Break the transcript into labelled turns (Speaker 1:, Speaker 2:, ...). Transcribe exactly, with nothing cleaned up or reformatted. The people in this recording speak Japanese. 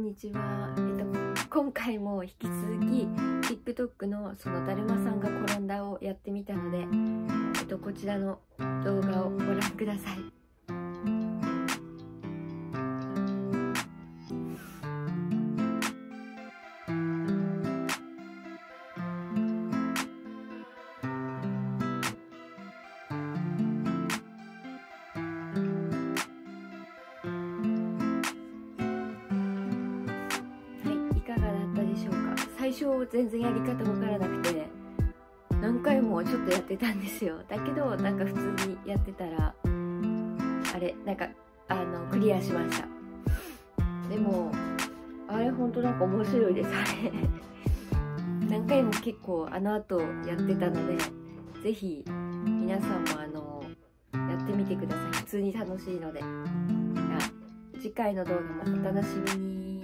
Speaker 1: にちは。えっと、今回も引き続き TikTok のそのだるまさんが転んだをやってみたので、えっと、こちらの動画をご覧ください。いかがだったでしょうか。最初全然やり方わからなくて何回もちょっとやってたんですよ。だけどなんか普通にやってたらあれなんかあのクリアしました。でもあれ本当なんか面白いです。あれ何回も結構あの後やってたので、ぜひ皆さんもあのやってみてください。普通に楽しいので。じゃあ次回の動画もお楽しみに。